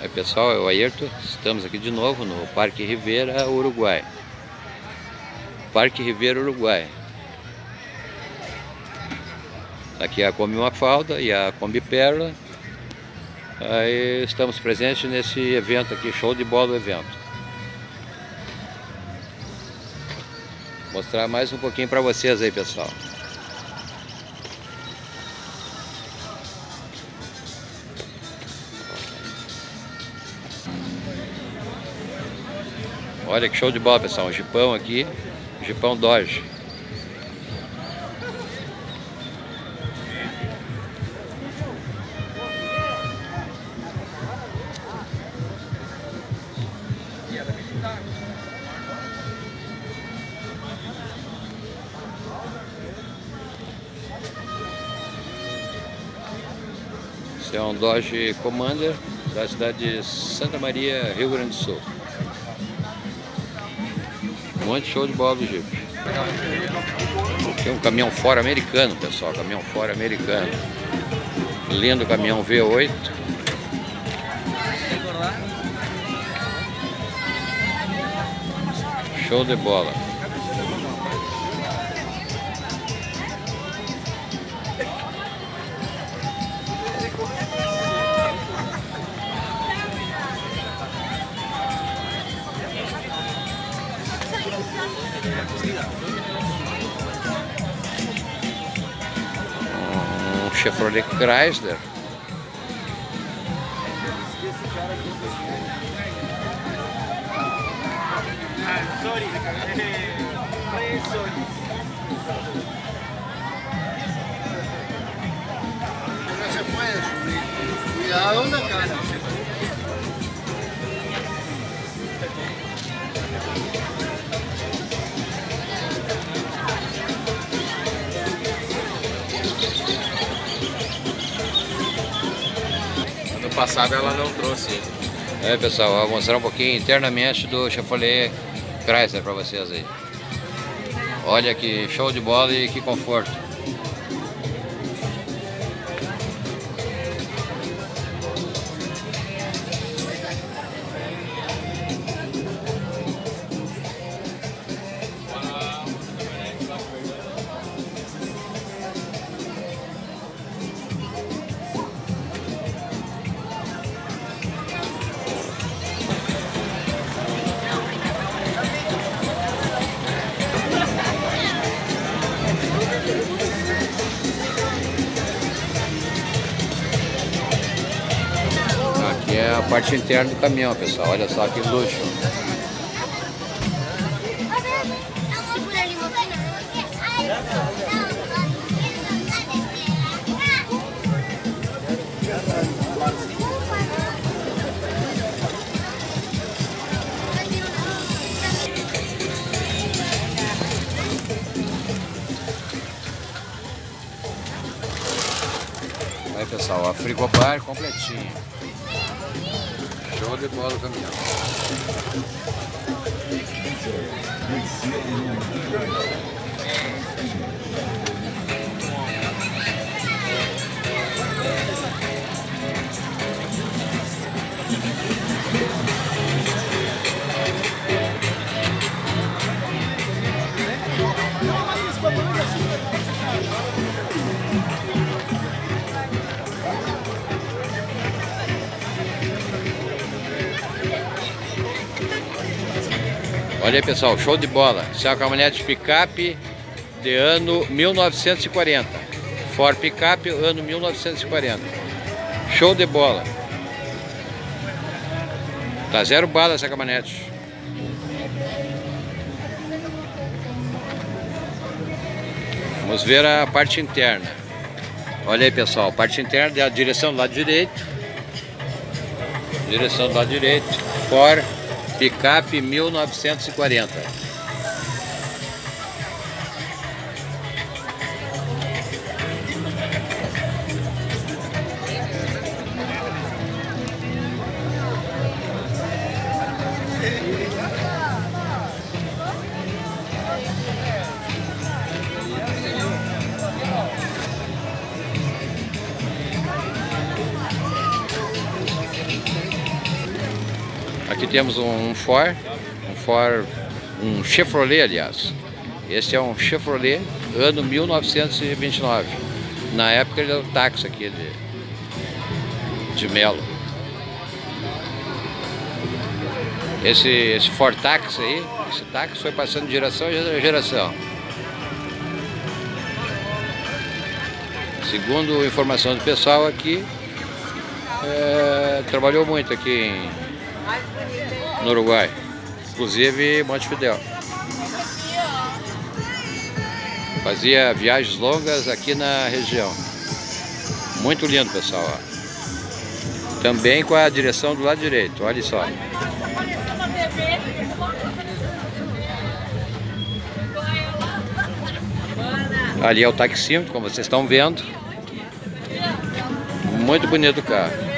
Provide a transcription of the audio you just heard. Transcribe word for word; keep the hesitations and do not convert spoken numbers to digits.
Aí pessoal, é o Ayrton, estamos aqui de novo no Parque Rivera, Uruguai. Parque Rivera, Uruguai. Aqui é a Kombi Mafalda e a Kombi Perla. Aí estamos presentes nesse evento aqui, show de bola o evento. Vou mostrar mais um pouquinho para vocês aí, pessoal. Olha que show de bola, pessoal, um jipão aqui, um jipão Dodge. Esse é um Dodge Commander da cidade de Santa Maria, Rio Grande do Sul. Um monte de show de bola do Jeep. Tem um caminhão Ford americano, pessoal, caminhão Ford americano. Lindo caminhão V oito. Show de bola. Um Chevrolet Chrysler. Cuidado na cara. No passado ela não trouxe. É, pessoal, vou mostrar um pouquinho internamente do Chevrolet Chrysler para vocês aí. Olha que show de bola e que conforto. Aqui é a parte interna do caminhão, pessoal. Olha só que luxo. Aí, pessoal, a frigobar completinho. Show de bola o caminhão. Olha aí, pessoal, show de bola. Isso é uma caminhonete picape de ano mil novecentos e quarenta. Ford picape ano mil novecentos e quarenta. Show de bola. Tá zero bala essa caminhonete. Vamos ver a parte interna. Olha aí, pessoal, parte interna da direção do lado direito. Direção do lado direito. Ford picape mil novecentos e quarenta. Aqui temos um Ford, um Ford, um Chevrolet, aliás. Esse é um Chevrolet, ano mil novecentos e vinte e nove. Na época ele era o táxi aqui de, de Melo. Esse, esse Ford Taxi aí, esse táxi foi passando de geração em geração. Segundo informação do pessoal aqui, é, trabalhou muito aqui em, no Uruguai, inclusive Montevidéu. Fazia viagens longas aqui na região. Muito lindo, pessoal. Ó. Também com a direção do lado direito, olha só. Ali é o taxímetro, como vocês estão vendo. Muito bonito o carro.